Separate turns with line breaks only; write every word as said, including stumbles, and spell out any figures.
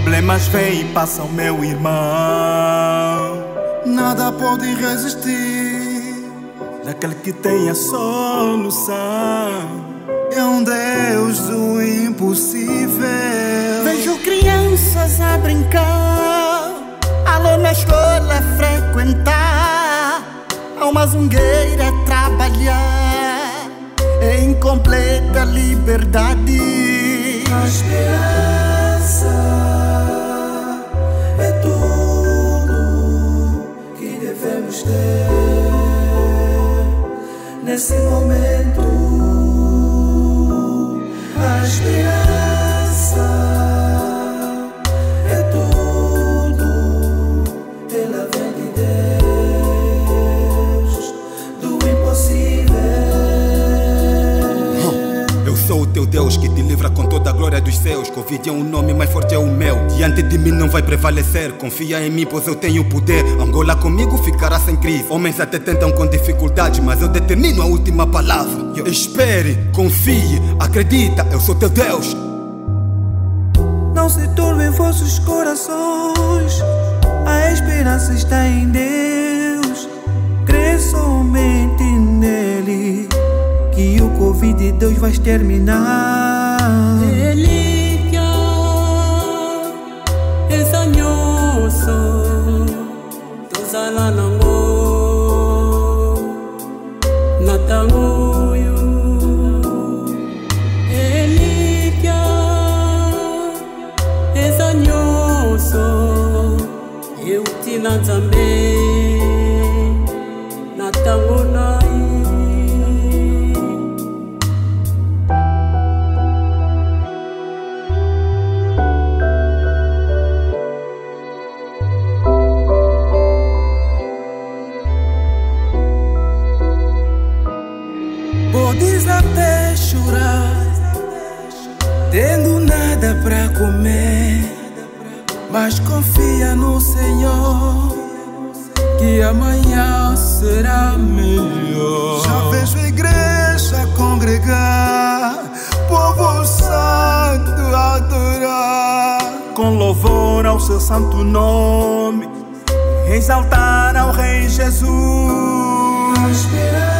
Problemas vêm e passam, meu irmão. Nada pode resistir daquele que tem a solução. É um Deus do impossível.
Vejo crianças a brincar, aluno na escola a frequentar, alma zungueira a trabalhar em completa liberdade.
A esperança é tudo que devemos ter nesse momento. A esperança é tudo, ela vem de Deus, do impossível.
Eu sou o teu Deus que te livra com toda a glória dos céus. Covid é um nome, mais forte é o meu. Diante de mim não vai prevalecer. Confia em mim, pois eu tenho poder. Angola comigo ficará sem crise. Homens até tentam com dificuldades, mas eu determino a última palavra. Espere, confie, acredita, eu sou teu Deus.
Não se turvem vossos corações, a esperança está em Deus. Crê somente nele, que o Covid de Deus vai exterminar.
Ele que é sanhoso, Deus ala nango, natanguyo. Ele que é sanhoso, eu te nanzambe, natangunai.
Podes até chorar, tendo nada pra comer, mas confia no Senhor, que amanhã será melhor.
Já vejo a igreja congregar, povo santo adorar, com louvor ao seu santo nome, exaltar ao Rei Jesus.
A esperança